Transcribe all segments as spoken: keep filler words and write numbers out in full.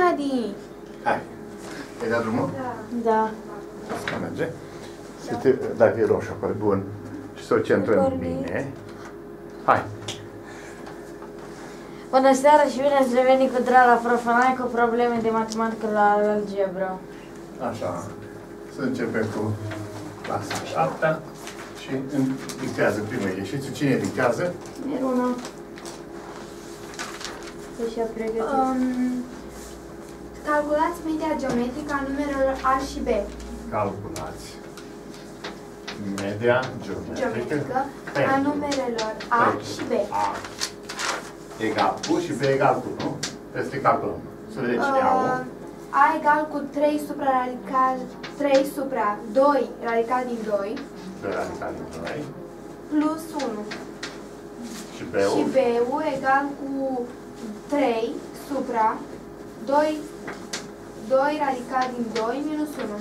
Adi! Hai. Ai dat drumul? Da. Asta merge. Să te, dacă e roșu acolo, bun. Și să o centrăm bine. Hai. Bună seara și bine ați revenit cu Drala Profanai cu probleme de matematică la algebră. Așa. Să începem cu clasa șaptea și dictează primul exercițiu. Cine dictează? Miruna. Și-a pregătit. Um, calculați media geometrică a numerelor A și B. Calculați media geometrică, Geometrică a numerelor A și B. A egal cu și B egal cu, nu? Trebuie să calculăm. Să vedem cine au. Uh, A egal cu trei supra radical, trei supra doi radical din doi. doi radical din doi. Plus unu. Și B-ul? Și B-ul egal cu trei supra doi, doi radical din doi minus unu.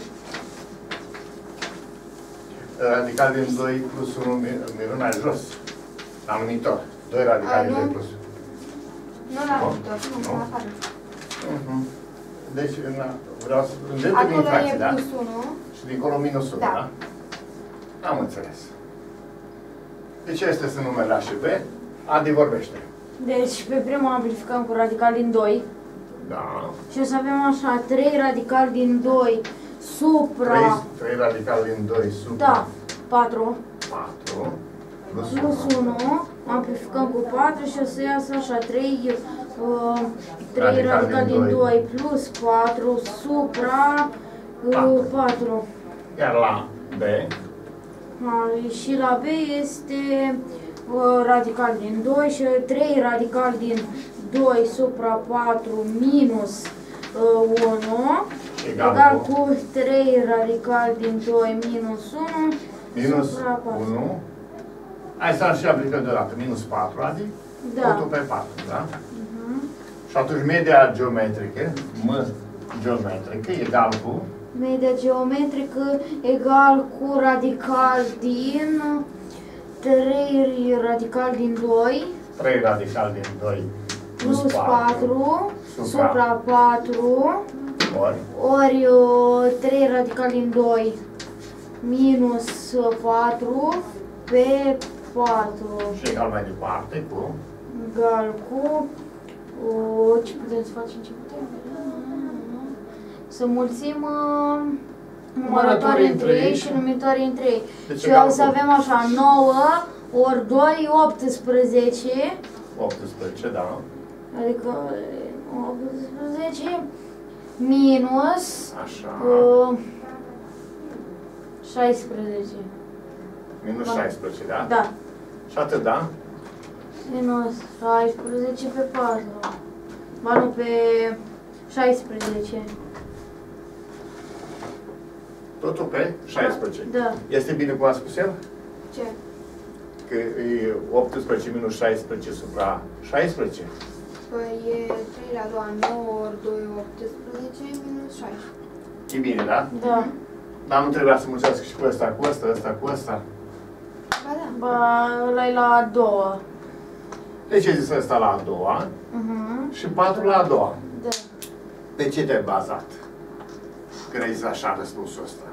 Radical din doi plus unu, Miruna jos. La numitor. doi radical din doi plus unu. Nu la numitor, nu, nu, la afară. Deci, vreau să îndreptăm din fracții, da? Acolo e plus unu. Și dincolo minus unu, da? Da? Am înțeles. Deci, astea sunt numerele A și B. Adi vorbește. Deci pe prima amplificăm cu radical din doi. Da. Și o să avem așa trei radical din doi supra... trei radical din doi supra... Da, patru. patru. Plus, Plus unu. Amplificăm cu patru și o să iasă așa trei, uh, trei Radical radical din din doi. doi plus patru supra uh, patru. Iar la B, Uh, și la B este uh, radical din doi și trei radical din doi supra patru minus uh, unu egal, egal cu, cu trei radical din doi minus unu minus supra patru. unu. Hai să și aplicăm deodată. Minus patru, adică Da. totul pe patru, da? Uh-huh. Și atunci media geometrică, M geometrică, egal cu Media geometrică egal cu radical din trei radical din doi trei radical din doi plus plus patru supra supra patru ori ori trei radical din doi minus patru pe patru și egal mai departe cu egal cu o, ce putem să facem? Ce putem? Să mulțim uh, numărătoare între ei și numitoare între ei. Deci Și egal o să cu avem așa nouă ori doi, optsprezece. optsprezece, da. Adică optsprezece minus Așa. uh, șaisprezece. Minus Da. șaisprezece, da? Da. Și atât, da? Minus șaisprezece pe patru. Ba nu, pe șaisprezece. Totul pe șaisprezece. Da. Este bine cum a spus el? Ce? Că e optsprezece minus șaisprezece supra șaisprezece. Păi e trei la a doua, nouă ori doi, optsprezece minus șaisprezece. E bine, da? Da. Dar nu trebuia să mulțească și cu ăsta, cu ăsta, ăsta, cu ăsta. Ba da. Ba, ăla e la a doua. Deci ai zis ăsta la a doua Uh-huh. și patru la a doua. Da. Pe ce te-ai bazat? Când ai zis așa răspunsul ăsta.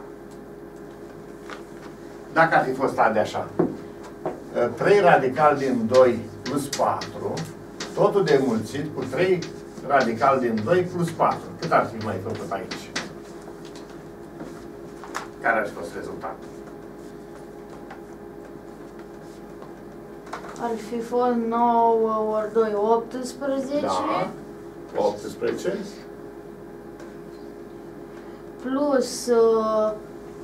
Dacă ar fi fost A de așa. trei radical din doi plus patru, totul de mulțit cu trei radical din doi plus patru. Cât ar fi mai făcut aici? Care ar fi fost rezultatul? Ar fi fost nouă ori doi, optsprezece. Da. optsprezece. Plus uh,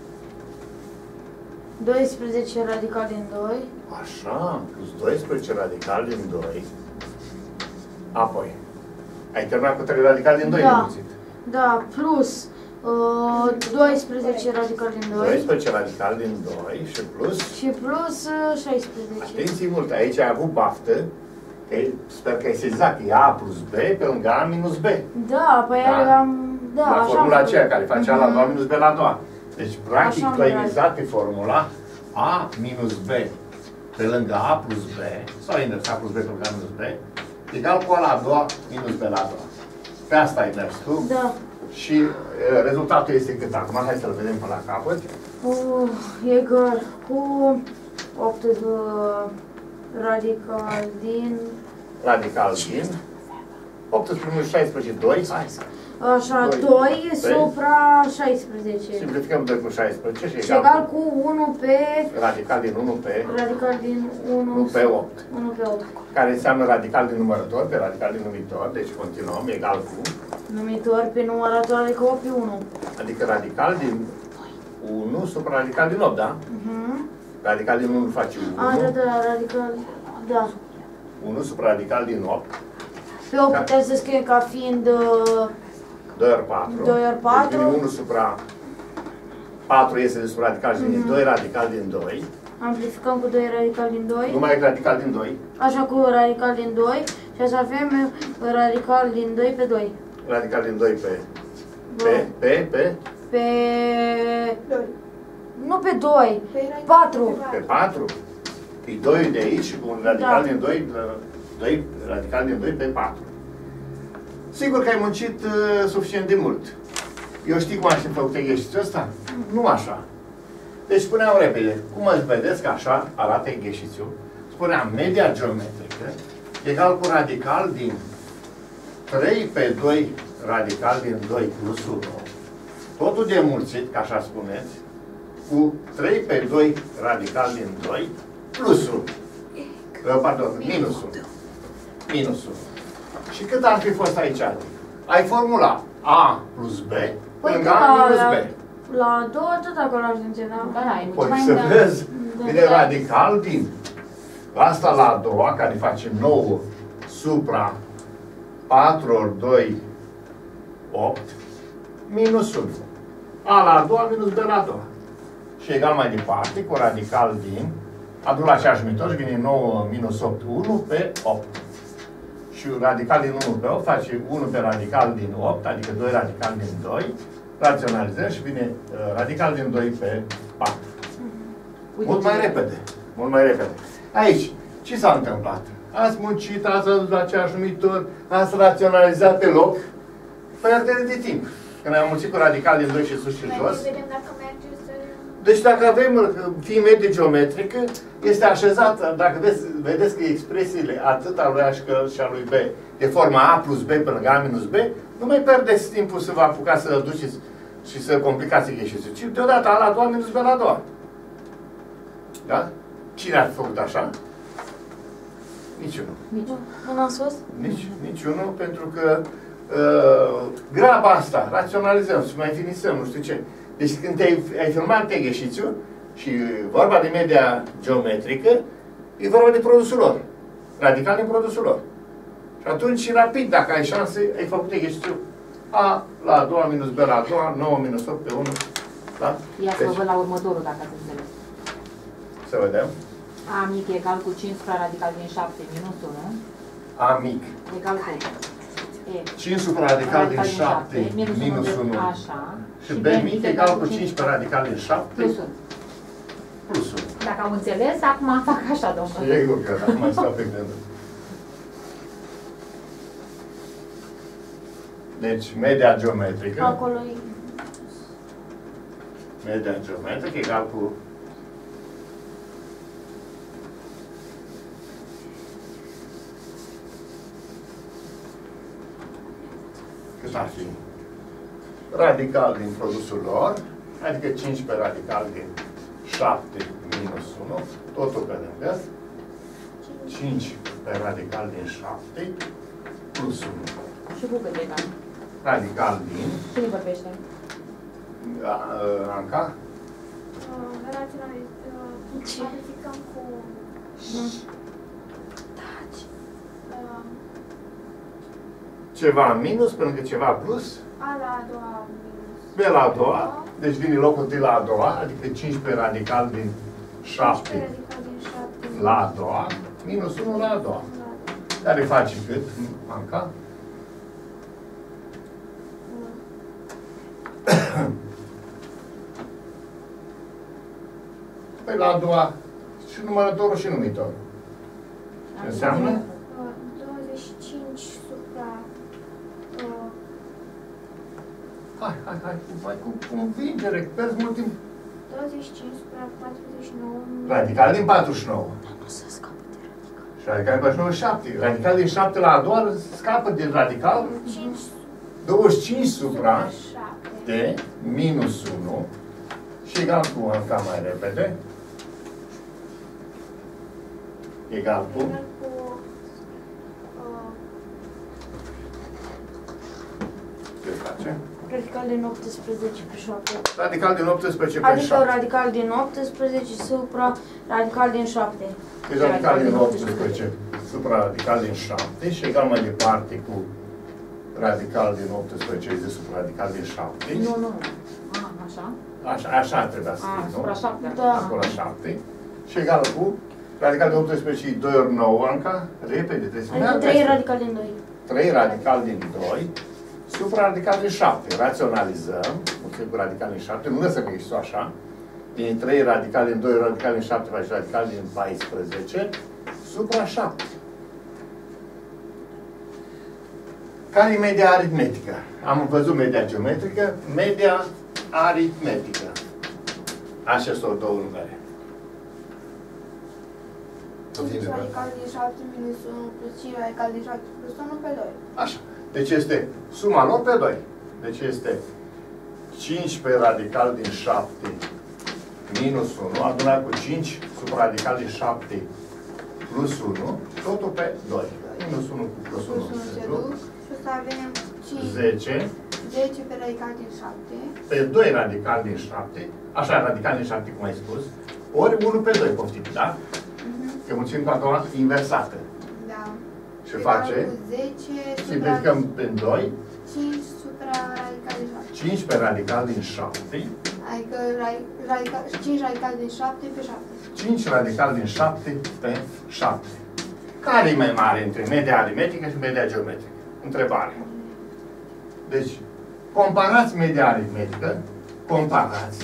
doisprezece radical din doi. Așa, plus doisprezece radical din doi. Apoi, ai terminat cu trei radical din doi Da. mulțit. Da, plus uh, doisprezece radical din doi. doisprezece radical din doi și plus... Și plus uh, șaisprezece. Atenție mult, aici ai avut baftă. Că, sper că ai sezat că e A plus B pe lângă A minus B. Da, păi Da. am... Da, La așa formula am aceea care face A la a doua Mhm. minus B la a doua. Deci, practic, Așa am tu ai luat. mizat pe formula A minus B pe lângă A plus B, sau invers, A plus B pe lângă A minus B, egal cu A la a doua minus B la a doua. Pe asta ai mers tu. Da. Și uh, rezultatul este cât acum? Hai să-l vedem până la capăt. Uh, egal cu opt uh, radical din... Radical din optsprezece minus șaisprezece, doi. Hai. Așa, doi. doi supra șaisprezece. Simplificăm doi cu șaisprezece și Și egal egal cu unu pe... radical din unu pe, Radical din unu unu pe opt. unu pe opt. Care înseamnă radical din numărător pe radical din numitor. Deci continuăm, egal cu. Numitor pe numărător, adică opt pe unu. Adică radical din unu supra radical din opt, da? Uh-huh. Radical din unu face A, da, unu. da, radical, da. unu supra radical din opt. Pe opt Da. putem să scriem ca fiind uh, doi ori patru. doi ori patru. Deci vine unu supra patru iese de sub radical și vine Mhm. doi radical din doi. amplificăm cu doi radical din doi. Numai radical din doi. Așa cu radical din doi. Și așa avem uh, radical din doi pe doi. Radical din doi pe, pe, pe, pe, Pe... doi. Nu pe doi. Păi patru. pe patru. E doi de aici și cu un radical Da. din doi, doi, radical din doi pe patru. Sigur că ai muncit uh, suficient de mult. Eu știu cum aș fi făcut exercițiul ăsta? Nu așa. Deci spuneam repede, cum îți vedeți că așa arată exercițiul? Spuneam media geometrică egal cu radical din trei pe doi radical din doi plus unu. Totul de mulțit, ca așa spuneți, cu trei pe doi radical din doi plus unu. Uh, Pardon, minus unu. Minus unu. Și cât ar fi fost aici? Ai formula A plus B lângă A minus la, B. la a doua tot acolo ajunge, da? Da, da, e mult Păi mai să mult. vezi, Da. vine radical din asta la a doua, care face nouă supra patru ori doi, opt, minus unu. A la a doua minus B la a doua. Și egal mai departe, cu radical din, adu la aceeași metodă, vine nouă minus opt, unu pe opt. Și radical din unu pe opt face unu pe radical din opt, adică doi radical din doi, raționalizăm și vine uh, radical din doi pe patru. Uite Mult ce- mai repede. Mult mai repede. Aici, ce s-a întâmplat? Ați muncit, ați adus la aceeași numitor, ați raționalizat pe loc, pierdere de timp. Când am muncit cu radical din doi și sus și jos. Vedem dacă merge să... Deci dacă avem fi medie geometrică, este așezată, dacă vedeți, vedeți că expresiile atât a lui A și că- și a lui B, de forma A plus B pe lângă A minus B, nu mai pierdeți timpul să vă apucați să duceți și să complicați exercițiul, ci deodată A la a doua minus B la a doua. Da? Cine a făcut așa? Niciunul. Nici. Nu n-am spus? Nici, niciunul, pentru că uh, graba asta, raționalizăm, să mai finisăm, nu știu ce. Deci când te-ai ai filmat exercițiul și vorba de media geometrică, e vorba de produsul lor. Radical din produsul lor. Și atunci, rapid, dacă ai șanse, ai făcut exercițiul A la a doua minus B la a doua, nouă minus opt pe unu. Da? Ia să Deci, vă văd la următorul, dacă ați înțeles. să vedem. A mic egal cu cinci supra radical din șapte minus unu, A mic. egal cu E. cinci supra radical din șapte minus unu. Așa. Și B mic egal cu cinci pe radical din șapte plus unu. plus unu. Dacă am înțeles, acum fac așa, domnule. Sigur că acum stau pe gânduri. Deci, media geometrică, Acolo e... media geometrică egal cu cât ar fi? Radical din produsul lor, adică cinci pe radical din șapte minus unu, totul pe lângă, cinci pe radical din șapte plus unu. Și cu cât egal? Radical din Cine vorbește? a, a, Anca, Raționalizăm, amplificăm cu... ceva minus pe lângă ceva plus, A la a doua minus... B la a doua, deci vine locul de la a doua, adică cincisprezece radical din șapte Radical din șapte la a doua, minus unu la a doua. Care face cât, Anca? Păi la a doua și numărătorul și numitorul. Ce înseamnă? douăzeci și cinci supra uh, Hai, hai, hai, cu, hai cu convingere, că pierzi mult timp. douăzeci și cinci supra patruzeci și nouă. Radical din patruzeci și nouă. Nu se scapă de radical. Și radical din patruzeci și nouă, șapte. Radical din șapte la a doua scapă din radical. cinci douăzeci și cinci supra șapte. de minus unu. Și egal cu, încă mai repede. Egal cu. Egal cu uh, Ce face? Radical din optsprezece pe șapte. Radical din optsprezece pe Adică șapte. radical din optsprezece supra radical din șapte. Deci radical din optsprezece supra radical din șapte și egal mai departe cu radical din optsprezece de supra radical din șapte. Nu, nu. A, așa? Așa, așa trebuia să A, fie, nu? supra șapte. Da. Acolo la șapte. Și egal cu radical din optsprezece și doi ori nouă, Anca. Repede, trebuie să Adică meargă. trei radical din doi. trei radical din doi supra radical din șapte. Raționalizăm. Mulțumim cu radical din șapte. Nu lăsăm există așa. Din trei radical din doi radical din șapte faci radical din paisprezece supra șapte. Care e media aritmetică? Am văzut media geometrică, media aritmetică. Așa sunt două numere. cinci radical din șapte minus unu plus cinci radical din șapte plus unu pe doi. Așa. Deci este suma lor pe doi. Deci este cinci pe radical din șapte minus unu, adunat cu cinci sub radical din șapte plus unu, totul pe doi. Minus unu cu plus unu. Plus unu se duc și o să avem cinci. zece zece pe radical din șapte. pe doi radical din șapte, așa radical din șapte cum ai spus, ori unu pe doi, poftim, da? Că mulțim cu a inversată. Da. Și Egal face? cu zece Simplificăm supra pe doi, cinci supra radical din șapte. cinci pe radical din șapte, Adică ra- radical, cinci radical din șapte pe șapte. cinci radical din șapte pe șapte. Care e mai mare între media aritmetică și media geometrică? Întrebare. Deci, comparați media aritmetică, comparați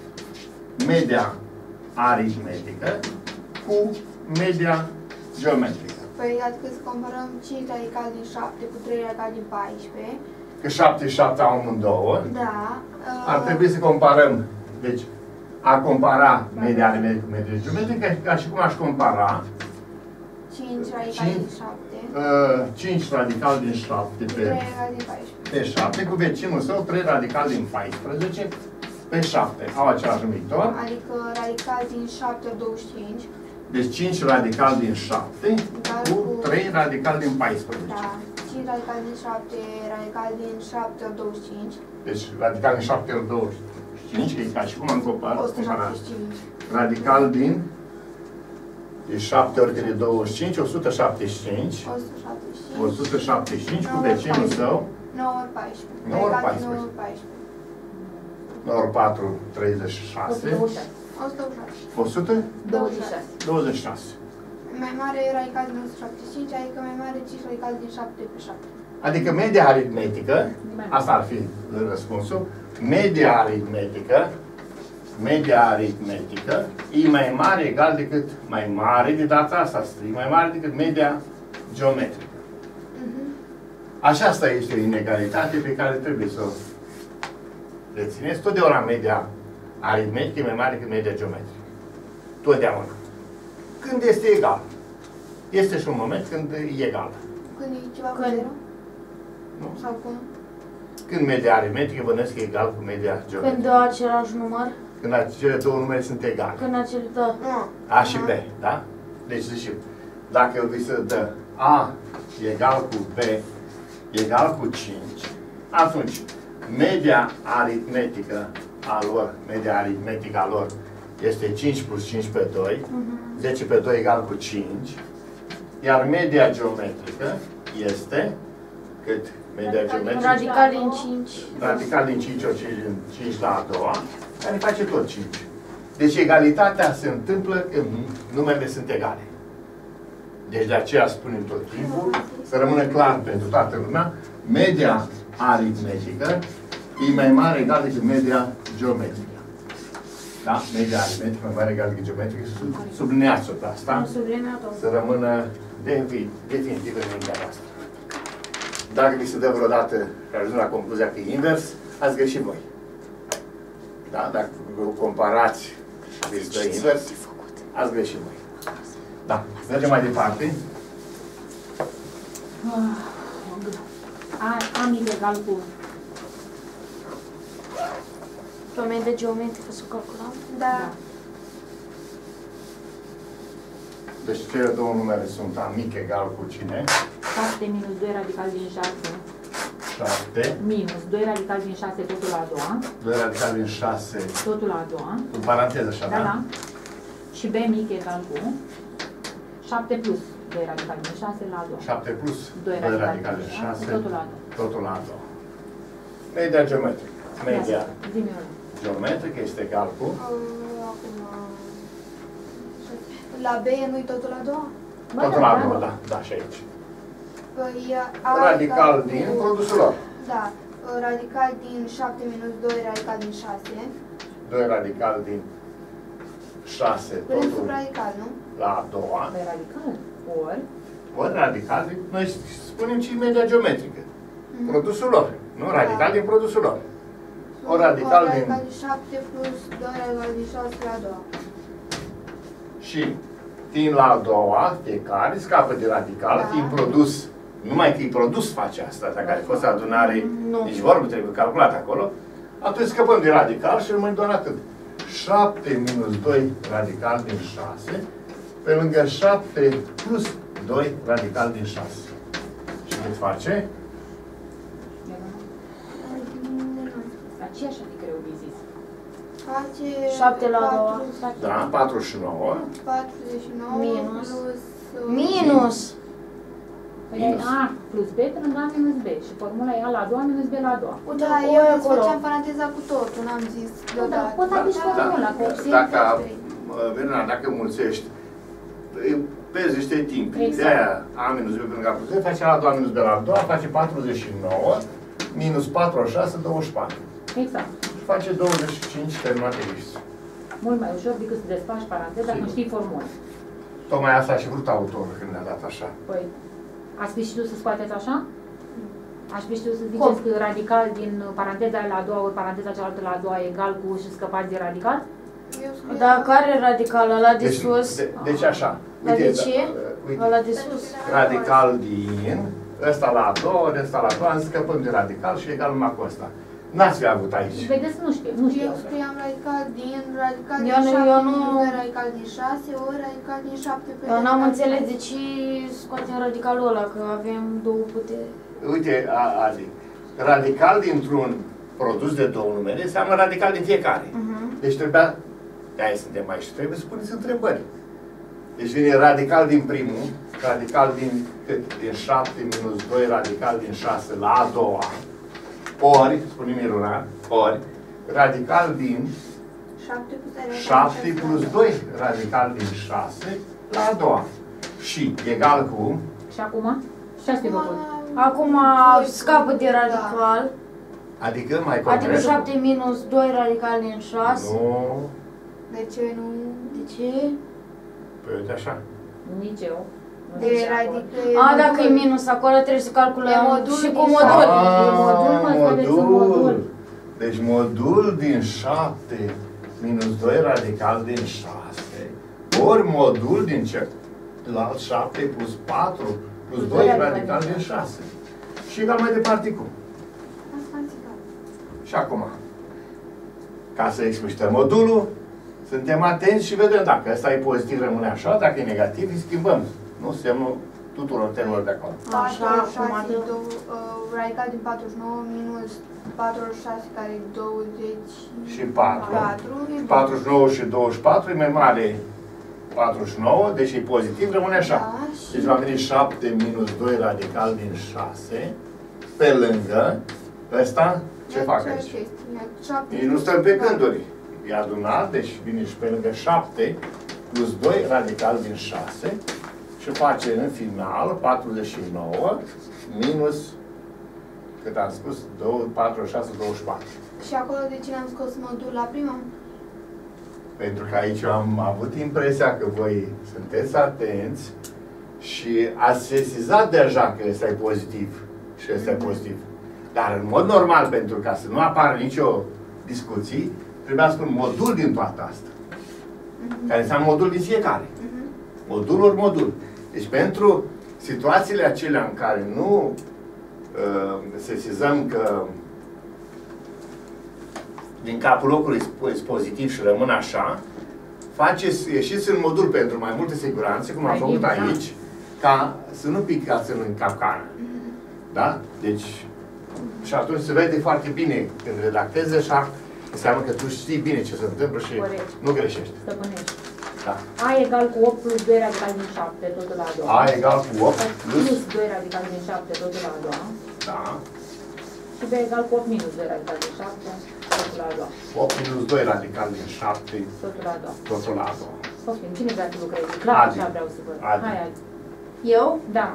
media aritmetică cu media geometrică. Păi adică să comparăm cinci radical din șapte cu trei radical din paisprezece. Că șapte și șapte au amândouă. Da. Ar trebui să comparăm, deci, a compara media aritmetică cu media geometrică, ca și cum aș compara cinci radical cinci. din șapte. uh, cinci radical din șapte pe, trei radical din paisprezece. pe șapte cu vecinul său, trei radical din paisprezece pe șapte. Au același numitor. Adică radical din șapte ori douăzeci și cinci. Deci cinci radical din șapte cu trei radical din paisprezece. Da. cinci radical din șapte, radical din șapte ori douăzeci și cinci. Deci radical din șapte ori douăzeci și cinci, că e ca și cum am comparat. o sută șaptezeci și cinci. Radical din de șapte ori de douăzeci și cinci, o sută șaptezeci și cinci. o sută șaptezeci și cinci. o sută șaptezeci și cinci cu vecinul său. nouă ori paisprezece. nouă ori Radical din paisprezece. nouă ori paisprezece. nouă ori patru, treizeci și șase. o sută douăzeci și șase. o sută douăzeci și șase. douăzeci și șase. Mai mare radical din o sută șaptezeci și cinci, adică mai mare cinci radical din șapte pe șapte. Adică media aritmetică, asta ar fi răspunsul, media aritmetică, media aritmetică e mai mare egal decât, mai mare de data asta, e mai mare decât media geometrică. Aceasta este o inegalitate pe care trebuie să o rețineți. Totdeauna media aritmetică e mai mare decât media geometrică. Totdeauna. Când este egal. Este și un moment când e egal. Când e ceva cu Când? zero? Nu? Sau cum? Când media aritmetică bănesc e egal cu media geometrică. Când dă același număr, Când cele două numere sunt egale. când acel dă. Nu. A și B, da? Deci zice, dacă el vi se dă A egal cu B egal cu cinci, atunci media aritmetică a lor, media aritmetică a lor este cinci plus cinci pe doi, Uh-huh. zece pe doi egal cu cinci, iar media geometrică este cât? Media geometrică? Radical din cinci. Radical din cinci ori cinci din cinci la a doua, care face tot cinci. Deci egalitatea se întâmplă când numerele sunt egale. Deci de aceea spunem tot timpul, să rămână clar pentru toată lumea, media aritmetică e mai mare egal decât media geometrică. Da? Media aritmetică mai mare egal decât geometrică. Sublineați-o pe asta. Am subliniat-o. Să rămână definitiv în mintea asta. Dacă vi se dă vreodată, că ajung la concluzia că e invers, Ați greșit voi. Da? Dacă comparați și dă invers, ați greșit voi. Da. Mergem mai departe. A, am ilegal cu... Domenii de geometrică să calculăm? Da. Deci cele două numere sunt A mic egal cu cine? șapte minus doi radical din șase. șapte. Minus doi radical din șase, totul la a doua. doi radical din șase. Totul la a doua. În paranteză așa, Da, da? da. Și B mic egal cu șapte plus doi radical din șase la a doua. șapte plus doi doi radical radical din din șase, șase. totul la a doua. Totul la a doua. Media geometrică. Media Zi-mi una. geometrică este egal cu Uh, Acum... La B nu-i totul la a doua? Ba, totul da, la a da, doua, da. da, da, și aici. Păi, A Radical egal din cu- produsul lor. Da. Radical din șapte minus doi radical din șase. doi radical din șase, Prin totul supraradical, nu? la a doua. Păi radical. Ori. Ori radical din, noi spunem și media geometrică. Mhm. Produsul lor. Nu? Radical Da. din produsul lor. O radical din... radical din șapte plus doi radical din șase la a doua. Și din la a doua, fiecare scapă de radical, Da. fiind produs. Numai că e produs face asta, dacă ar fi fost adunare, Nu. nici vorbă trebuie calculat acolo, atunci scăpăm de radical și rămâne doar atât. șapte minus doi radical din șase, pe lângă șapte plus doi radical din șase. Și cât face? Aceeași adică eu vi zis. Face șapte la a doua. Da, patruzeci și nouă. patruzeci și nouă Minus. plus... uh, Minus! Păi ai A plus B pe lângă A minus B. Și formula e A la a doua minus B la a doua. Uite, Da, o eu e îți acolo. făceam paranteza cu totul, n-am zis deodată. poți să aduci formula, că Da, dacă, Verena, dacă mulțești, îi pezi niște timp. Exact. De aia A minus B pe lângă A plus B face A la a doua minus B la a doua, face patruzeci și nouă, minus patru la șase, douăzeci și patru. Exact. Și face douăzeci și cinci terminate lipsi. Mult mai ușor decât să desfaci paranteza Sigur. când știi formula. Tocmai asta a și vrut autorul când ne-a dat așa. Păi, ați fi și tu să scoateți așa? Aș fi știut să ziceți că radical din paranteza aia la a doua ori paranteza cealaltă la a doua e egal cu și scăpați de radical? Eu scriam- Dar care radical? Ăla de Deci, sus? de, deci așa. Dar de ce? da, uite, Ăla de sus. radical din ăsta la a doua, ori ăsta la a doua, scăpăm de radical și egal numai cu ăsta. N-ați fi avut aici. Vedeți, nu știu, nu știu. Eu scriam radical din radical Eu din nu- șapte eu nu- minus doi radical din șase ori radical din șapte pe Eu n-am radical înțeles din de ce scoatem radicalul ăla, că avem două puteri. Uite, a- Adi, radical dintr-un produs de două numere înseamnă radical din fiecare. Mhm. Deci trebuia, de-aia suntem aici, trebuie să puneți întrebări. Deci vine radical din primul, radical din, cât? Din șapte minus doi radical din șase la a doua, ori, spune Miruna, ori, radical din șapte plus doi radical șapte din șase plus la doi radical din șase la a doua. Și egal cu, Și acum? Și asta e făcut. Acum scapă de radical, adică mai adică concret, șapte minus doi radical din șase. nu, De ce nu? De ce? păi uite așa. Nici eu. Nu De zic acolo. radică A, dacă e minus acolo, trebuie să calculăm E modul și din cu șapte. modul. E modul, mă, vedeți, un modul. Deci modul din șapte minus doi radical din șase, ori modul din celălalt șapte plus patru plus doi radical din șase. Și egal mai departe cum? Asta am țipat. Și acum, ca să explicităm modulul, suntem atenți și vedem dacă ăsta e pozitiv, rămâne așa, dacă e negativ, îi schimbăm. Nu semnul tuturor termenilor de acolo. Așa, patru, acum șase, dă. două, uh, radical din patruzeci și nouă minus patruzeci și șase care e douăzeci Și patru. patru, e patruzeci și nouă și douăzeci și patru e mai mare patruzeci și nouă, deci e pozitiv, rămâne așa. Da, și- Deci va veni șapte minus doi radical din șase, pe lângă ăsta, ce E fac aceeași aici? chestie. E șapte Ei nu plus stăm pe patru. gânduri. E adunat, deci vine și pe lângă șapte plus doi radical din șase și face în final patruzeci și nouă minus, cât am spus, doi, patru, șase, douăzeci și patru. Și acolo de ce n-am scos modul la prima? Pentru că aici eu am avut impresia că voi sunteți atenți și ați sesizat deja că ăsta e pozitiv și ăsta e pozitiv. Dar în mod normal, pentru ca să nu apară nicio discuție, trebuia să spun modul din toată asta. Uh-huh. Care înseamnă modul din fiecare. Uh-huh. Modul ori modul. Deci pentru situațiile acelea în care nu uh, sesizăm că din capul locului e pozitiv și rămân așa, faceți, ieșiți în modul pentru mai multă siguranță, cum am făcut aici, ca să nu picați în capcană. Da? Deci, și atunci se vede foarte bine când redactezi așa, înseamnă că tu știi bine ce se întâmplă și corect. Nu greșești. Stăpânești. Da. A egal cu opt plus doi radical din șapte, totul la a doua. A egal cu opt plus... plus doi radical din șapte, totul la a doua. Da. Și B egal cu opt minus doi radical din șapte, totul la a doua. opt minus doi radical din șapte, totul la a doua. Totul la a doua. Poftim, cine vrea să lucreze? Clar, Adi. așa vreau să văd. Adi. Hai, Adi. Eu? Da.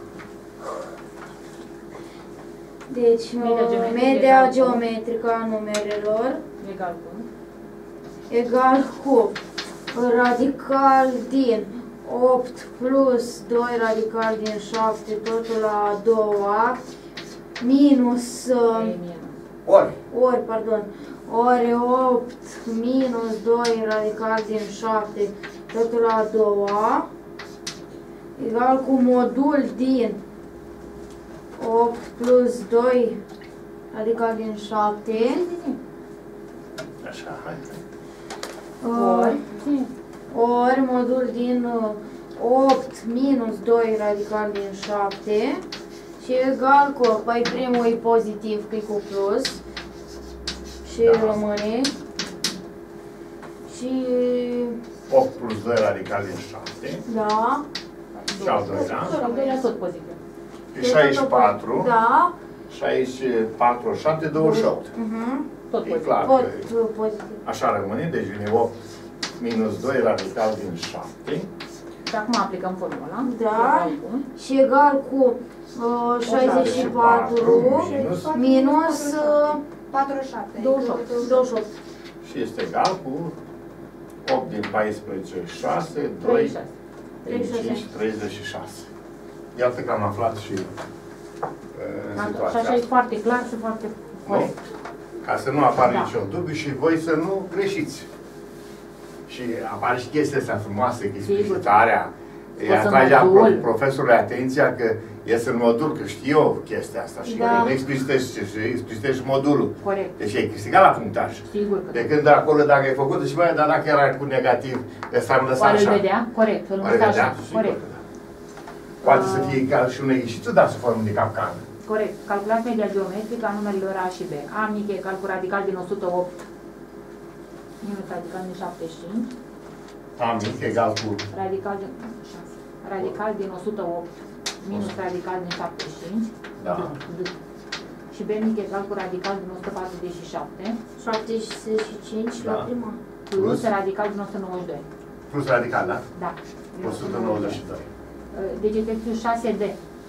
Deci, Media geometrică media egal cu- geometrică a numerelor Egal cu... egal cu radical din opt plus doi radical din șapte, totul la a doua, minus, uh, E minus. Ori. ori, pardon, ori opt minus doi radical din șapte, totul la a doua, egal cu modul din opt plus doi radical din șapte, Așa, hai. uh, Ori... Ține. ori modul din uh, opt minus doi radical din șapte și egal cu, păi primul e pozitiv, că e cu plus și Da. rămâne și opt plus doi radical din șapte. da, Și al doilea. Al doilea tot pozitiv. E șaizeci și patru. da, șaizeci și patru, șapte, douăzeci și opt. uh-huh. Tot E pozitiv. clar Tot că uh, pozitiv. așa rămâne, deci vine opt minus doi radical din șapte. Și acum aplicăm formula. Da. Egal cu... Și egal cu uh, șaizeci și patru minus, minus uh, patruzeci și șapte. douăzeci și opt. douăzeci și opt. și este egal cu opt din paisprezece, șase, doi treizeci și șase. din cinci, treizeci și șase. Iată că am aflat și uh, în Și situația așa e asta. foarte clar și foarte corect. Ca să nu apară Da. niciun dubiu și voi să nu greșiți. Și apare și chestia asta frumoasă, că explicitarea, îi Poți să atrage modul. profesorului atenția că iese în modul, că știu eu chestia asta și Da. că nu explicitești, și explicitești modulul. Corect. Deci ai câștigat la punctaj. Sigur că De când acolo, dacă ai făcut și băi, dar dacă era cu negativ, ăsta am lăsat Oare îl așa. vedea? Corect, îl Oare lăsa vedea? așa. Sigur Corect. că da. Poate să Ah. fie ca și un ieșitul, dar sub formă de capcană. Corect. Calculați media geometrică a numerelor A și B. A mic egal cu radical din o sută opt minus radical din șaptezeci și cinci. A mic egal cu Radical din, șase. Radical din o sută opt minus radical din șaptezeci și cinci. Da. D. Și B mic egal cu radical din o sută patruzeci și șapte șaptezeci și cinci la Da. prima. plus radical din o sută nouăzeci și doi. plus radical, da? Da. o sută nouăzeci și doi. Deci exercițiul șase D.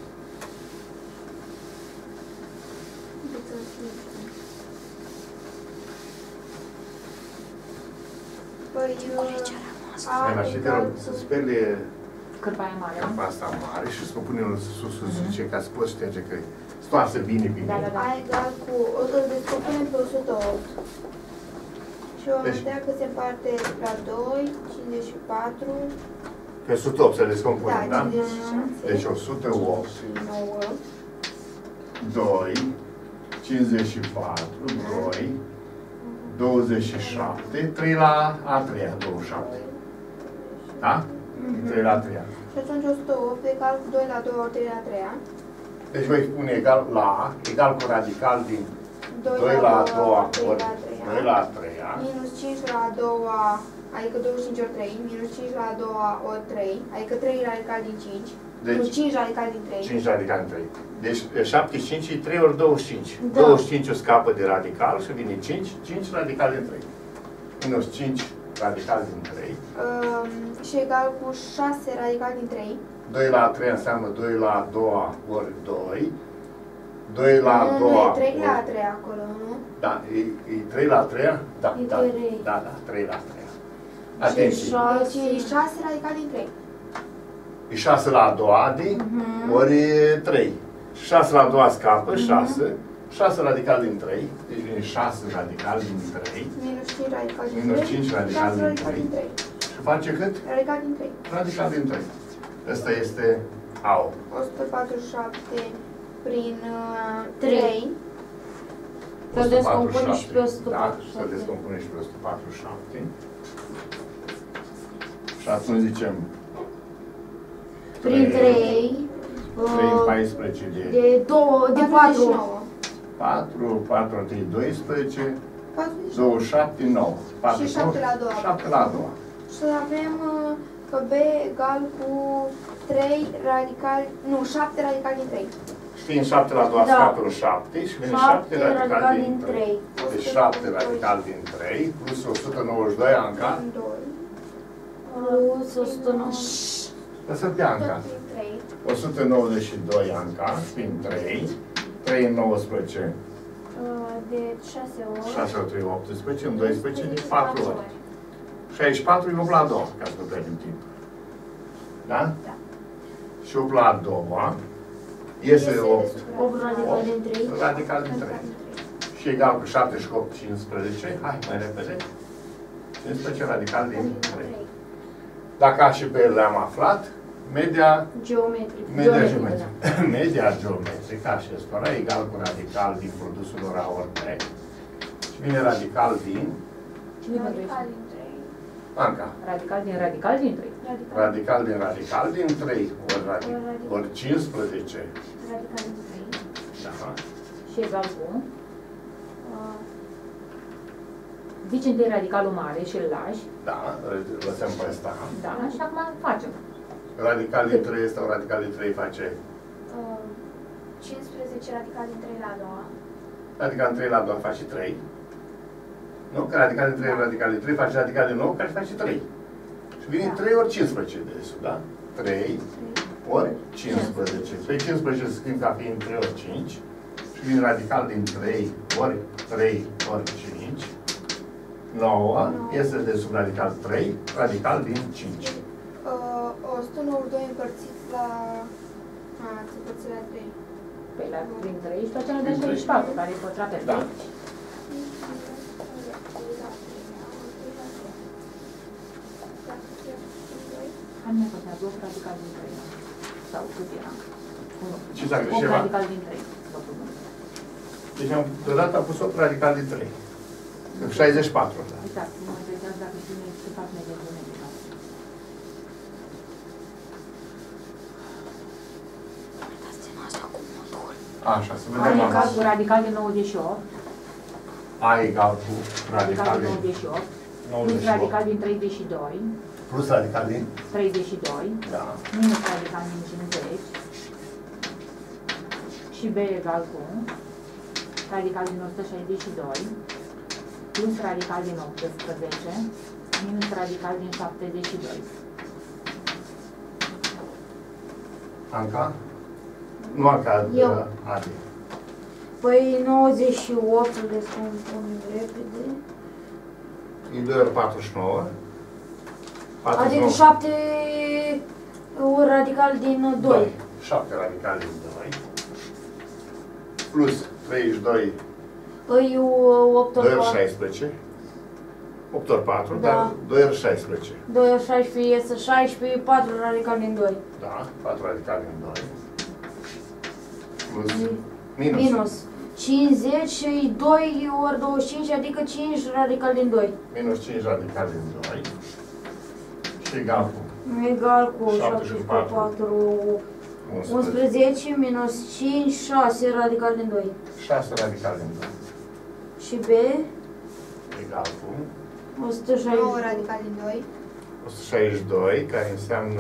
Păi, A Hai, și te egal rog să cu... speli Cârpa e mare. capa asta mare și să o punem în sus, sus, zice, ca să poți șterge că stoarse bine, bine. Da, da, da. A egal cu... O să descoperim pe o sută opt. Și o Deci- vedea că se împarte la doi, cincizeci și patru, Pe o sută opt să le da, descompunem, da? cincizeci și șase, Deci o sută opt, și nouă, doi, cincizeci și patru, doi, douăzeci și șapte, trei la a treia, douăzeci și șapte. Da? trei la a treia. și atunci o sută opt egal cu doi la doi ori trei la trei. Deci voi pune egal la A, egal cu radical din doi la a doua ori doi la a treia. Minus cinci la a doua, adică douăzeci și cinci ori trei, minus cinci la a doua ori trei, adică trei radical din cinci, Deci- nu cinci radical din trei. cinci radical din trei. Deci șaptezeci și cinci e trei ori douăzeci și cinci. Da. douăzeci și cinci o scapă de radical și vine cinci, cinci radical din trei. Minus cinci radical din trei. Um, și egal cu șase radical din trei. doi la a treia înseamnă doi la a doua ori doi. doi la a Nu, nu, doua e trei la a ori... treia acolo, nu? Da, e, e trei la a treia? Da, E da, trei. da, da, trei la a treia. Și Atenție. șase. Deci e șase radical din trei. E șase la a doua, de, Mhm. ori trei. șase la a doua scapă, șase. șase radical din trei, deci vine șase radical din trei. Minus cinci radical din trei. Minus cinci radical șase din radical trei. din trei. Și face cât? Radical din trei. Radical din trei. Ăsta este A O. o sută patruzeci și șapte prin uh, Trei. trei. Să descompune și pe o sută Da, patruzeci și să șapte. descompune și pe o sută patruzeci și șapte. Și atunci zicem Prin trei. trei în uh, paisprezece de De două, de patruzeci și patru. nouă. patru, patru, trei, doisprezece, patruzeci și nouă. douăzeci și șapte, nouă. Și șapte la a doua. șapte la a doua. Și avem uh, că B egal cu trei radical, nu, șapte radical din trei. Știi, în șapte la a doua Da. scapă șapte și vine șapte șapte radical din trei. trei. Deci șapte radical din trei plus o sută nouăzeci și doi, Anca. Din doi. Plus o sută nouă. Lăsă-te, Anca. Tot din trei. o sută nouăzeci și doi, Anca, prin trei. trei în nouăsprezece, Uh, De șase ori. șase ori trei, optsprezece, în doisprezece, deci patru ori. șaizeci și patru e opt la a doua, ca să nu pierdem timp. Da? Da. Și opt la a doua iese opt opt radical din trei. radical din trei. Și egal cu șapte și opt, cincisprezece. Hai, mai repede. cincisprezece radical din trei. Dacă A și B le-am aflat, media Geometric. Media Geometric, geometrică. Media geometrică acestora egal cu radical din produsul lor A ori B. Și vine radical din Cine mă Radical din trei. Anca. Radical din radical din trei. Radical. Radical din radical din trei ori, radical, ori cincisprezece. Radical din trei. Da. Și egal cu... Uh, Zici întâi radicalul mare și îl lași. Da, lăsăm pe ăsta. Da, și acum facem. Radical din trei este un radical din trei face uh, cincisprezece radical din trei la a doua. radical din trei la a doua face trei. Nu? Că radical din trei ori radical din trei face radical din nou care face trei. Și vine trei ori cincisprezece de sus, da? trei ori cincisprezece. trei cincisprezece se scrie ca fiind trei ori cinci. Și vine radical din trei ori trei ori cinci. nouă iese de sub radical trei, radical din cinci. Uh, o sută nouăzeci și doi împărțit la... A, ați împărțit la trei. Pe la din trei și pe aceea de șaizeci și patru, care e pătrat pe Da. trei. Hai mai făceați opt radical din trei. Sau cât era? unu. Ce s-a greșit opt ceva? radical din trei. Vă propun. Deci am, deodată am pus opt radical din trei. șaizeci și patru. Uitați, nu mă interesează dacă știu ce fac media geometrică. Așa, să A vedem. egal am- cu radical din nouăzeci și opt. A egal cu Radical radical din din nouăzeci și opt. Plus nouăzeci și radical opt. din treizeci și doi. Plus radical din... treizeci și doi. Da. Minus radical din cincizeci. Și B egal cu radical din o sută șaizeci și doi. Plus radical din optsprezece. Minus radical din șaptezeci și doi. Anca? Nu Anca, Eu. uh, Adi. Păi nouăzeci și opt îl descompun repede. E doi ori patruzeci și nouă. patruzeci și Adică nouă. șapte ori radical din doi. șapte radical din doi. Plus treizeci și doi, Păi opt ori doi ori patru. șaisprezece. opt ori patru, Da. dar doi ori șaisprezece. doi ori șaisprezece iese șaisprezece, patru radical din doi. Da, patru radical din doi. Plus minus. Minus cincizeci și doi ori douăzeci și cinci, adică cinci radical din doi. Minus cinci radical din doi. Și egal cu Egal cu șapte șapte și și patru. patru, unsprezece. unsprezece minus cinci, șase radical din doi. șase radical din doi. Și B, Egal cu o sută nouă șaizeci. radical din doi. o sută șaizeci și doi, care înseamnă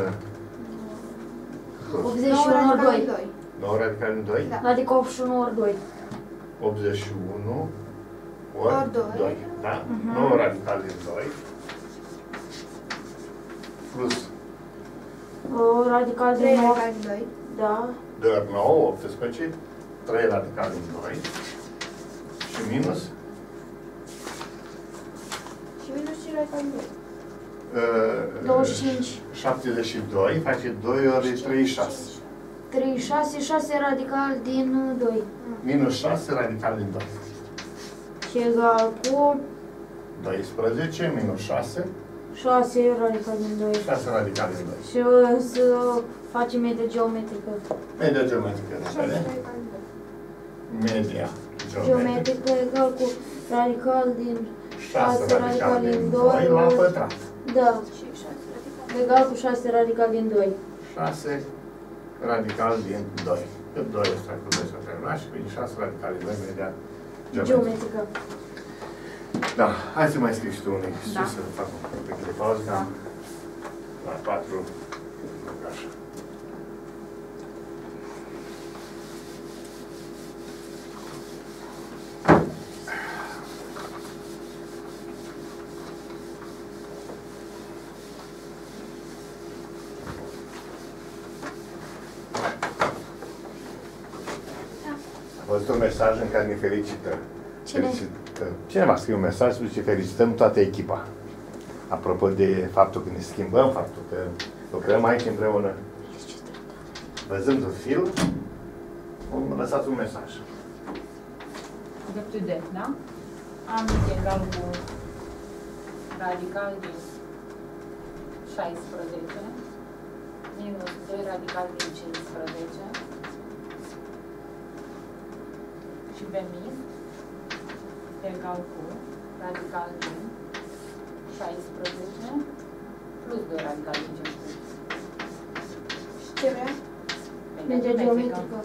optzeci și nouă unu ori radical din doi. doi. nouă radical din doi. Da. Adică optzeci și unu ori doi. optzeci și unu ori Ori doi. doi. Da? Mhm. nouă radical din doi. Plus O radical trei din nouă. radical din doi. Da. doi ori nouă, optsprezece. trei radical din doi. Și minus Și minus cinci radical din doi. uh, douăzeci și cinci. șaptezeci și doi face doi ori treizeci și șase. trei, șase, șase radical din doi. Minus șase radical din doi. Și egal cu doisprezece minus șase. șase radical din doi. șase radical din doi. Și uh, să facem media geometrică. Media geometrică. șase radical din doi. Media geometrică. Geometrică egal cu radical din șase radical din doi la pătrat. Da. Și șase radical. Egal cu șase radical din doi. șase radical din doi. Cât doi ăsta cu doi s-a terminat și vine șase radical din doi media geometrică. Geometrică. Da, hai să mai scrii și tu un exercițiu, Da. să fac un pic de pauză, că am la patru, așa. Am văzut un mesaj în care ne felicită. Cine? Felicită. Cineva scrie un mesaj și zice felicităm toată echipa. Apropo de faptul că ne schimbăm, faptul că lucrăm aici împreună. Văzând un film, am lăsat un mesaj. Dreptul de, da? Am egal cu radical din șaisprezece minus doi radical din cincisprezece și B mic egal cu radical din șaisprezece plus doi radical din cincisprezece. Și ce vrea? Media geometrică.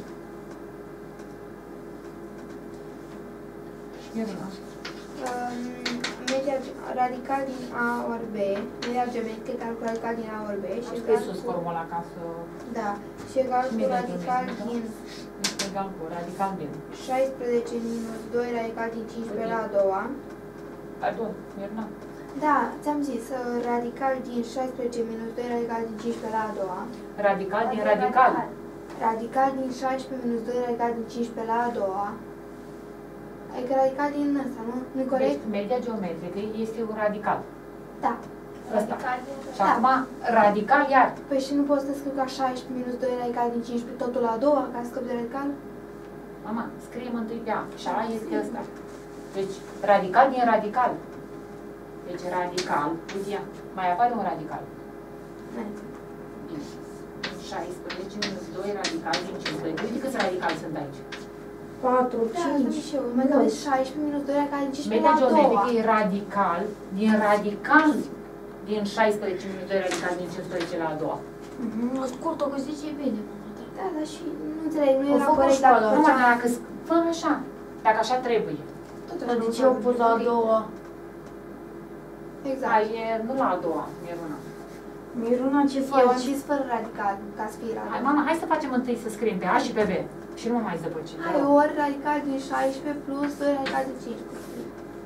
Irina. Um, media ge- radical din A ori B, media geometrică egal cu radical din A ori B și Am egal scris sus cu, formula ca să da, și egal cu Media radical geometrică. din este egal cu radical din. șaisprezece minus doi radical din cincisprezece la a doua. Pardon, Mirna. Da, ți-am zis, uh, radical din șaisprezece minus doi radical din cincisprezece la a doua. Radical din radical. Radical din șaisprezece minus doi radical din cincisprezece la a doua. Adică radical din ăsta, nu? Nu-i corect? Deci, media geometrică este un radical. Da. Ăsta. Și acum, radical iar. Păi și nu poți să scriu ca șaisprezece minus doi radical din cincisprezece totul la a doua, ca să scăp de radical? Mama, scrie întâi pe A. Și A este ăsta. Deci, radical din radical. Deci, radical, uite ia, mai apare un radical. Bine. șaisprezece minus doi radical din cincisprezece. Uite câți radicali sunt aici. patru, Da, asta cinci. și eu. Mai găsesc șaisprezece minus doi radical din cincisprezece Media la a doua. geometrică e radical din radical din șaisprezece minus doi radical din cincisprezece la a doua. Mhm, scurt, o găsiți e bine, mama. Da, dar și nu înțeleg, nu Au era făcut corect școală. dacă Nu, făceam... dar dacă fă așa, dacă așa trebuie. Tot Dar de ce au pus la a doua? Exact. Hai, e, nu la a doua, Miruna. Miruna, ce Eu am faci? zis fără radical, ca să fie Hai, radical. mama, hai să facem întâi să scriem pe A și pe B. Și nu mă mai zăpăci. te Hai, rog. ori radical din șaisprezece plus doi radical din cincisprezece.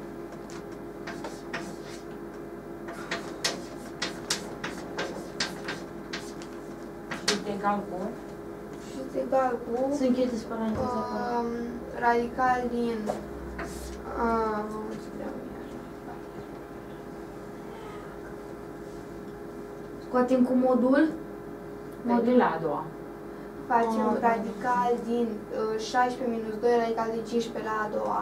Și este egal cu Și este egal cu Să închideți paranteza acolo. um, radical din... Uh, mă țineam iar. Scoatem cu modul. modul la a doua. Facem Ah, da. radical din uh, șaisprezece minus doi radical din cincisprezece la a doua.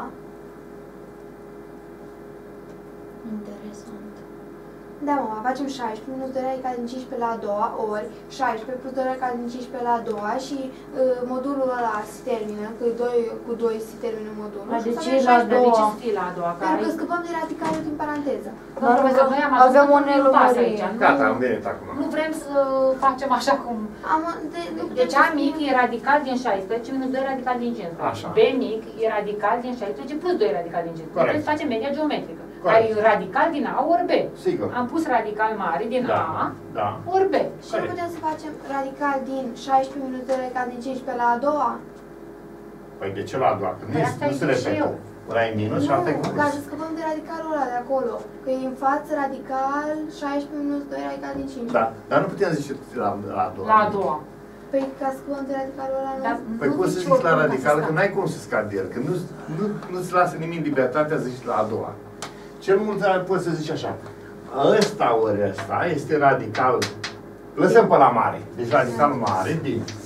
Interesant. Da, mama, facem șaisprezece minus doi radical din cincisprezece la a doua, ori șaisprezece plus doi radical din cincisprezece la a doua și uh, modulul ăla se termină, că doi, cu doi se termină modulul. Dar și de să ce avem la a șaisprezece. Dar de ce doua? să fie la a doua? Că Pentru că ai... scăpăm de radicalul din paranteză. Domnul profesor, noi am Avem ajuns o în nelămurire. pas aici. Nu- Gata, am venit acum. Nu vrem să facem așa cum... Am, de, nu putem Deci să A mic spunem- e radical din șaisprezece minus doi radical din cincisprezece. Așa. B mic e radical din șaisprezece plus doi radical din cincisprezece. Corect. Trebuie să facem media geometrică. Corect. Care e radical din A ori B. Sigur. Am pus radical mare din Da, A da. ori B. Și nu putem să facem radical din șaisprezece minus doi radical din cincisprezece la a doua? Păi de ce la a doua? Că nu, Păi e- asta nu se zic și repetă. eu. Ăla e minus și alta e cu Nu, ca plus. să scăpăm de radicalul ăla de acolo. Că e în față radical șaisprezece minus doi radical din cincisprezece. Da, dar nu putem zice la, la a doua. La a doua. Păi ca să scăpăm de radicalul ăla, nu? Dar Păi nu poți să zici zici la oricum ca radical, să că scapi. n-ai cum să scapi de el, că nu, nu, nu-ți lasă nimic libertatea să zici la a doua. Cel mult poți să zici așa, ăsta ori ăsta este radical, lăsăm pe la mare, deci radicalul mare din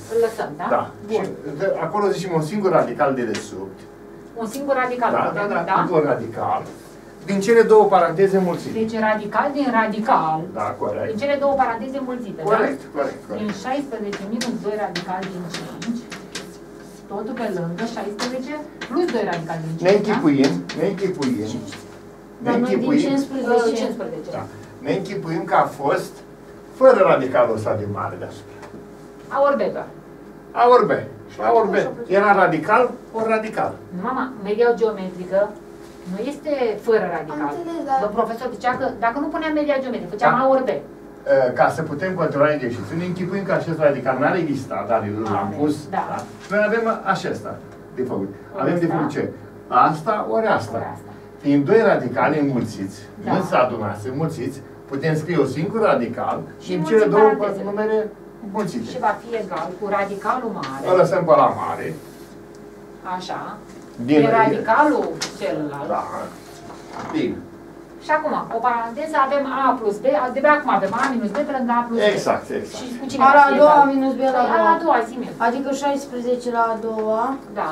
Îl lăsăm, da? Da. Bun. Și de, acolo zicem un singur radical de desubt. Un singur radical. Da, da, da, da? un radical. Din cele două paranteze mulțite. Deci radical din radical. Da, corect. Din cele două paranteze mulțite, Corect, da? corect, corect. Din șaisprezece minus doi radical din cinci. Totul pe lângă șaisprezece plus doi radical din cinci. Ne închipuim, ne închipuim. Ne Dar noi din închipuim. cincisprezece. cincisprezece. Da. Ne închipuim că a fost fără radicalul ăsta de mare deasupra. A ori B doar. A ori B. Și A ori B. Era radical, ori radical. Nu, mama, media geometrică nu este fără radical. Am înțeles, dar- Domnul profesor zicea că dacă nu puneam media geometrică, făceam Da. A ori B. Ca să putem controla exercițiul, ne închipuim că acest radical n-are existat, dar l-am Are, pus. da. Da? Noi avem acesta de făcut. Ori Avem de asta. făcut ce? Asta ori asta. Ori asta. Fiind doi radicali înmulțiți, Da. nu s-a adunat, sunt înmulțiți, putem scrie un singur radical Și din mulțim cele două parantezele. numere înmulțite. Și va fi egal cu radicalul mare. Îl lăsăm pe la mare. Așa. Din E radicalul celălalt. Da. Bine. Și acum, o paranteză, avem A plus B, de pe acum avem A minus B pe lângă A plus B. Exact, exact. Și cu cine A va la fi a doua egal? minus B la Păi, A la a a doua. doua, zi-mi. Adică șaisprezece la a doua. Da.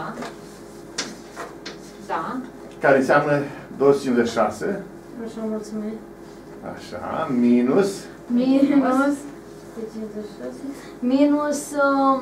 Da. Care înseamnă două sute cincizeci și șase. Așa, mulțumesc. Așa, minus. Minus. cincizeci și șase. Minus. um,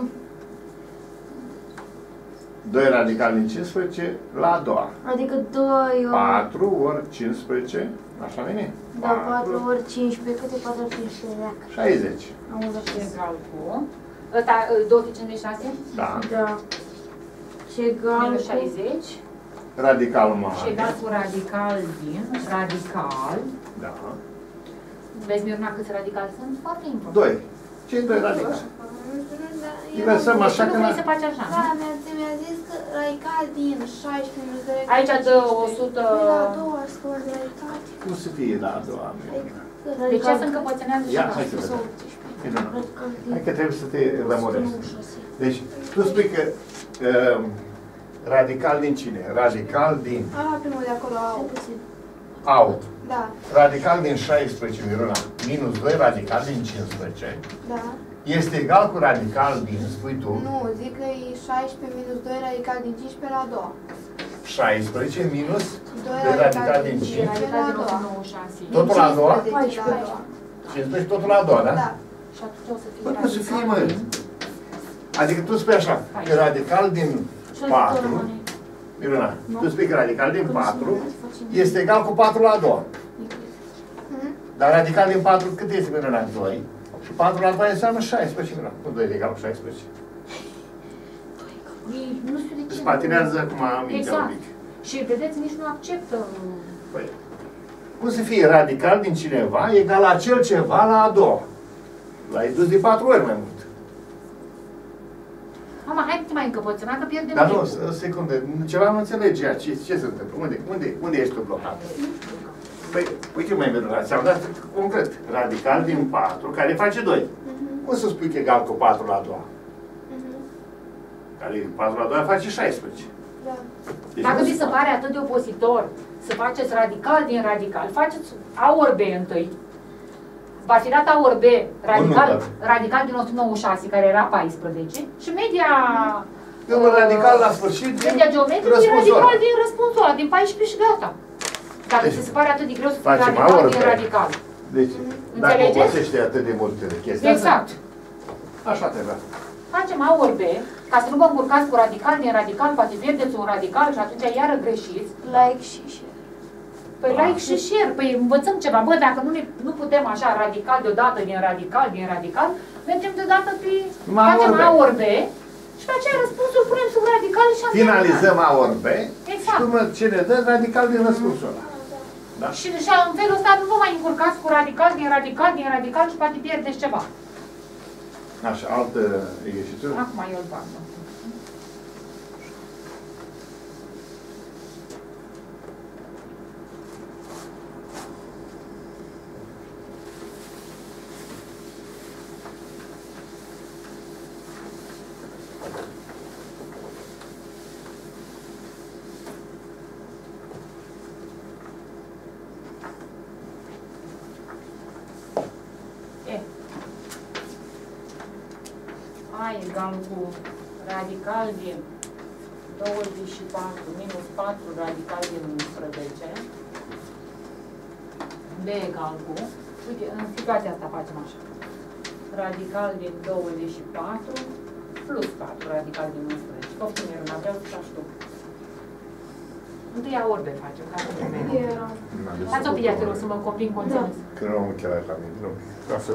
doi radicali din cincisprezece la a doua. Adică doi ori. patru ori cincisprezece. Așa vine? Da, patru ori cincisprezece. Câte patru ori cincisprezece? șaizeci. Am învățat. Egal cu... Ăsta, două sute cincizeci și șase? Da. Da. Și egal Minus cu... șaizeci. Radical Și mare. egal cu radical din radical. Da. Vezi, Miruna, câți radicali sunt? Foarte important. doi. Cei doi radicali. Inversăm Deci așa nu că... vrei n-a- să faci așa, Da, nu? mi-a mi-a zis că radical din șaisprezece minus doi radical Aici din dă cincisprezece. o sută... Păi la a doua scor de radical. Cum să fie la a doua? De ce să încăpățânează și Ia, așa? hai să vedem. Miruna, Radical din Hai că trebuie să te lămuresc. nouăzeci și șase. Deci, tu spui că um, radical din cine? Radical din Ala primul de acolo au. au. Da, Radical din șaisprezece, Miruna, minus doi radical din cincisprezece. da. Este egal cu radical din, spui tu, Nu, zic că e șaisprezece minus doi radical din cincisprezece la a doua. șaisprezece minus doi doi radical din Și cinci. radical din o sută nouăzeci și șase. Totul la a doua? cincisprezece la a doua. cincisprezece totul la a doua, da? Da. Și atunci o să fie Bă, cum să fie, mă? radical din... Adică tu spui așa, că radical din Și adică patru, rămâne. Miruna, Nu. tu spui că radical din Când patru se face este egal cu patru la a doua. Mhm. Dar radical din patru cât este, Miruna? doi. Și patru la doi înseamnă șaisprezece, Miruna. Nu doi e egal cu șaisprezece. Ei, Nu știu de ce. Îți patinează acum mintea un Exact. pic. Și vedeți, nici nu acceptă. Păi, cum să fie radical din cineva egal la acel ceva la a doua? L-ai dus de patru ori mai mult. Mama, hai că te mai încăpățâna, că pierdem Dar nu, timpul. o secundă, ceva nu înțelege ce, ce se întâmplă. Unde, unde, unde ești tu blocat? Păi, uite mai bine, ți-am dat concret. Radical din patru, care face doi. Cum să spui că e egal cu patru la a doua? Mhm. Care patru la doi face șaisprezece. Da. Deci Dacă nu vi se poate. pare atât de opositor să faceți radical din radical, faceți A ori B întâi. Va fi dat A ori B radical, Un număr. radical din o sută nouăzeci și șase, care era paisprezece, și media... Dăm un radical la sfârșit din Media geometrică e răspunsul radical ăla. din răspunsul ăla, din paisprezece și gata. Dacă Deci, ți se pare atât de greu să fii facem A radical ori din B. radical. Deci, dacă Înțelegeți? obosește atât de mult chestia asta, Exact. așa trebuie. Facem A ori B, ca să nu vă încurcați cu radical din radical, poate pierdeți un radical și atunci iară greșiți. Like și share. Păi like și share, păi învățăm ceva. Bă, dacă nu, ne, nu putem așa radical deodată din radical, din radical, mergem deodată pe... Ma facem ori B. A ori B și pe aceea răspunsul punem sub radical și am Finalizăm A ori B Exact. și urmă ce ne dă radical din răspunsul ăla. Da? Și, și în felul ăsta nu vă mai încurcați cu radical, din radical, din radical și poate pierdeți ceva. Așa, altă ieșitură. Acum eu îl fac. egal cu radical din douăzeci și patru minus patru radical din unsprezece. B egal cu, uite, în situația asta facem așa. Radical din douăzeci și patru plus patru radical din unsprezece. Poftim, Irina, vreau să faci tu. Întâi A ori B facem, ca să nu mereu. Dați o pidia, te rog, să mă coprind conținut. Că nu am ochelari la mine, nu. Lasă.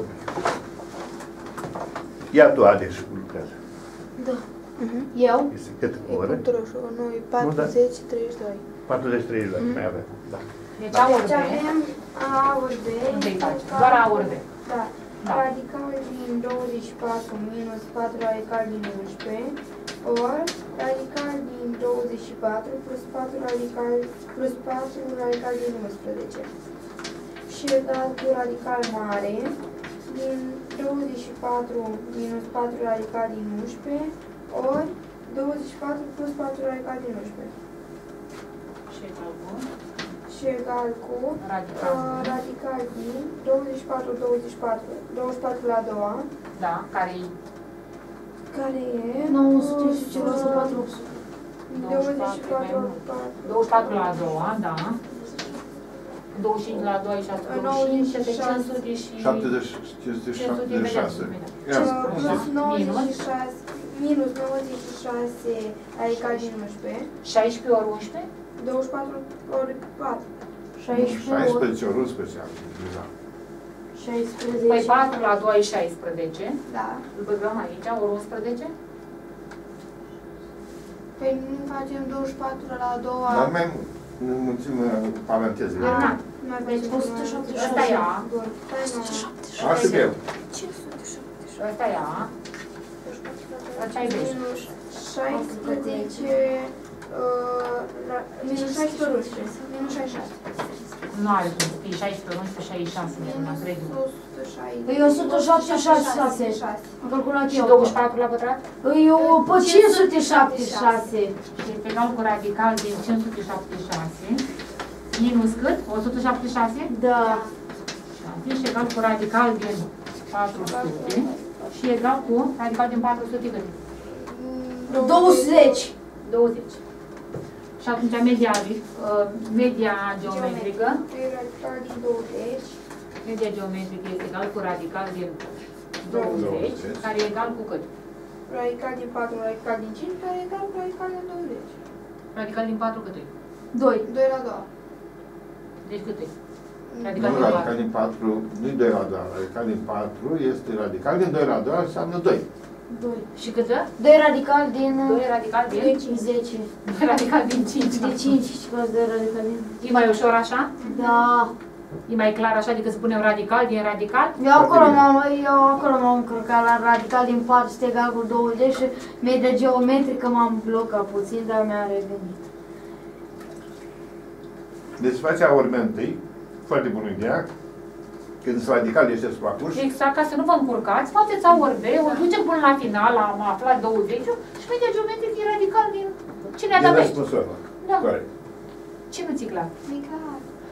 Ia tu, Ade, și lucrează. Da. Eu? Este cât E oră? punctul roșu, nu, e patruzeci treizeci și doi. patruzeci treizeci de mai avem, da. Deci A ori B. avem A ori B. Întâi facem, doar A ori B. Da. Da. Radical din douăzeci și patru minus patru radical din unsprezece ori radical din douăzeci și patru plus patru radical plus patru radical din unsprezece și egal cu radical mare din douăzeci și patru minus patru radical din unsprezece ori douăzeci și patru plus patru radical din unsprezece Și egal cu și egal cu radical, uh, radical din douăzeci și patru, douăzeci și patru, douăzeci și patru la a doua, da, care e care e nouă sute și ceva să patru opt sute. douăzeci și patru, douăzeci și patru la a doua, da. douăzeci și cinci la a doua e șase sute douăzeci și cinci, cinci sute și șaptezeci, cinci sute șaptezeci și șase. plus nouăzeci și șase, minus nouăzeci și șase radical din unsprezece, șaisprezece ori unsprezece? douăzeci și patru ori patru. șaisprezece ori unsprezece. șaisprezece. Păi patru la a doua e șaisprezece. Da. Îl băgăm aici, ori unsprezece? Păi nu facem douăzeci și patru la a doua. Dar mai mulțim parantezele. Da. Mai Deci facem o sută șaptezeci și Ăsta e A. Așa că eu. Ăsta e A. Ăsta e B. Minus șaisprezece, uh, la- minus șaisprezece ori unsprezece, minus șaizeci și șase. Nu are cum să fie șaisprezece ori unsprezece, șaizeci și șase, Miruna, crede-mă. Păi o sută șaptezeci și șase. Am calculat Și eu. douăzeci și patru la pătrat? Păi o pe cinci sute șaptezeci și șase. Și este egal cu radical din cinci sute șaptezeci și șase. Minus cât? o sută șaptezeci și șase? Da. Și egal cu radical din patru sute. Și egal cu radical din patru sute cât? douăzeci. douăzeci. Și atunci media, uh, media geometrică, Radical din douăzeci. media geometrică este egal cu radical din douăzeci, care e egal cu cât? Radical din patru, radical din cinci, care e egal cu radical din douăzeci. Radical din patru cât e? doi. doi la doi. Deci cât e? Nu, Radical din radical patru. din patru, nu doi la doi. Radical din patru este radical din doi la doi, înseamnă doi. doi. Și cât e? doi radical din doi radical din? zece. doi radical din cinci. De cinci și câți doi radical din? E mai ușor așa? Da. E mai clar așa decât să punem radical din radical? Eu acolo m-am, eu acolo m-am încurcat la radical din patru este egal cu douăzeci și media geometrică m-am blocat puțin, dar mi-a revenit. Deci face A ori B întâi, foarte bună ideea. Când sunt radical este suprapus. Exact, ca să nu vă încurcați, faceți A ori B, o ducem până la final, am aflat douăzeci și media geometrică e radical din... Cine a Din dat B? răspunsul ăla. Da. Corect. Ce nu ți clar? E clar.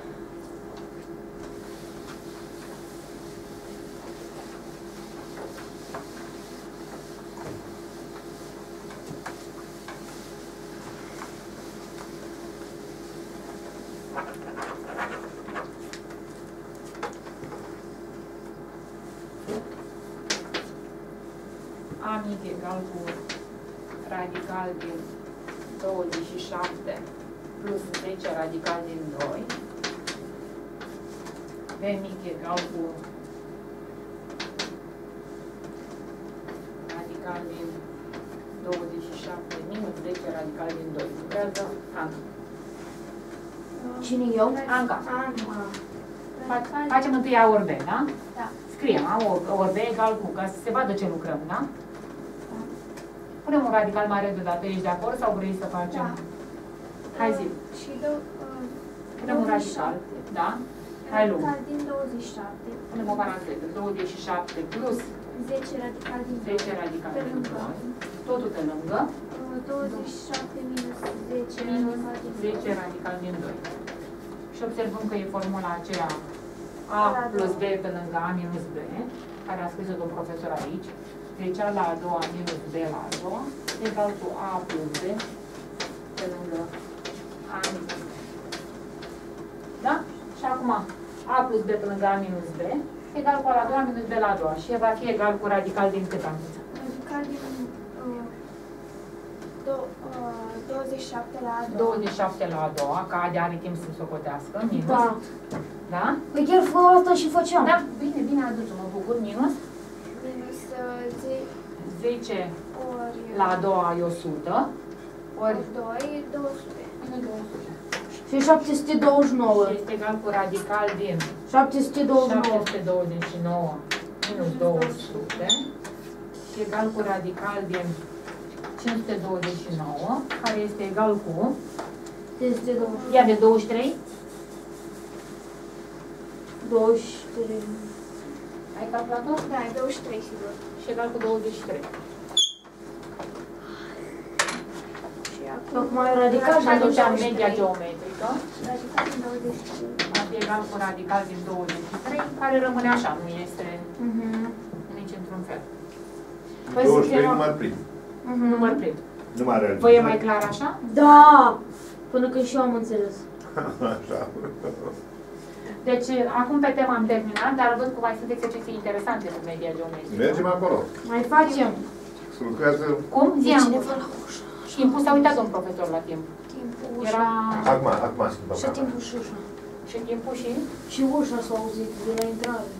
A mic egal cu radical din douăzeci și șapte plus zece radical din doi. B mic egal cu radical din douăzeci și șapte minus zece radical din doi. Lucrează Anca. Cine eu? Anca. Anca. Fa- Facem întâi A ori B, da? Da. Scriem A ori B egal cu, ca să se vadă ce lucrăm, da? Punem un radical mare deodată, ești de acord sau vrei să facem? Da. Hai zi. Și dou, Punem un radical, da? Hai luăm. radical din douăzeci și șapte. Punem o paranteză, douăzeci și șapte plus zece radical din zece radical pe din lângă. doi. Totul pe lângă. Uh, douăzeci și șapte minus zece Minus radical din zece radical din doi. Și observăm că e formula aceea A La plus B doi. pe lângă A minus B, care a scris-o domn profesor aici. Deci A la a doua minus B la a doua egal cu A plus B pe lângă A minus B. Da? Și acum A plus B pe lângă A minus B egal cu A la a doua minus B la a doua. Și va fi egal cu radical din cât am zis? Radical din uh, do- uh, douăzeci și șapte la a doua. douăzeci și șapte la a doua, ca A de are timp să socotească, minus. Da. Da? Păi chiar fără asta și făceam. Da, bine, bine aduce, mă bucur, minus. Minus uh, zece ori la a doua e o sută, ori doi, două sute. minus două sute. Și șapte sute douăzeci și nouă. Este egal cu radical din șapte sute douăzeci și nouă. șapte sute douăzeci și nouă minus două sute și egal cu radical din cinci sute douăzeci și nouă, care este egal cu, cinci sute douăzeci și nouă. ia de douăzeci și trei, douăzeci și trei. ai calculator? Da, e douăzeci și trei, sigur. Și egal cu douăzeci și trei. Și acum... Acum e radical Și atunci media geometrică Radical din douăzeci și trei. va fi egal cu radical din douăzeci și trei, care rămâne așa, nu este Mhm. nici într-un fel. Păi douăzeci și trei suntem- număr prim. Mhm. Număr prim. Nu mai are. Vă e mai clar așa? Da! Până când și eu am înțeles. Așa. Deci, acum pe tema am terminat, dar văd că mai sunt exerciții interesante cu media geometrică. Mergem acolo. Mai facem. Se lucrează. Cum? Ziam. Cineva la ușă. Timpul s-a uitat domn profesor la timp. Timpul Era Acum, acum schimbăm. Și timpul și ușa. și timpul și... Și ușa s-a auzit de la intrare.